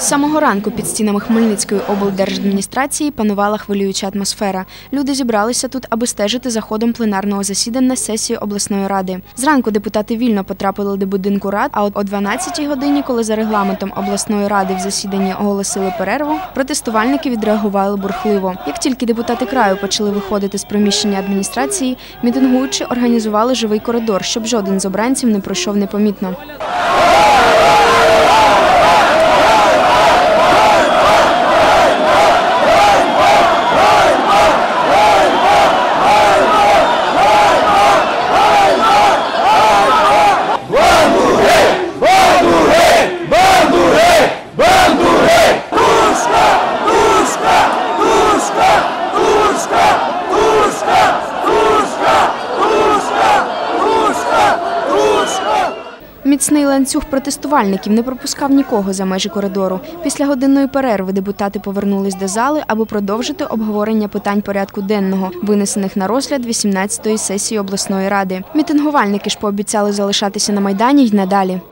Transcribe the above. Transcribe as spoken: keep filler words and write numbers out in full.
З самого ранку під стінами Хмельницької облдержадміністрації панувала хвилююча атмосфера. Люди зібралися тут, аби стежити за ходом пленарного засідання сесії обласної ради. Зранку депутати вільно потрапили до будинку рад, а о дванадцятій годині, коли за регламентом обласної ради в засіданні оголосили перерву, протестувальники відреагували бурхливо. Як тільки депутати краю почали виходити з приміщення адміністрації, мітингуючі організували живий коридор, щоб жоден з обранців не пройшов непомітно. Міцний ланцюг протестувальників не пропускав нікого за межі коридору. Після годинної перерви депутати повернулись до зали, аби продовжити обговорення питань порядку денного, винесених на розгляд вісімнадцятої сесії обласної ради. Мітингувальники ж пообіцяли залишатися на Майдані й надалі.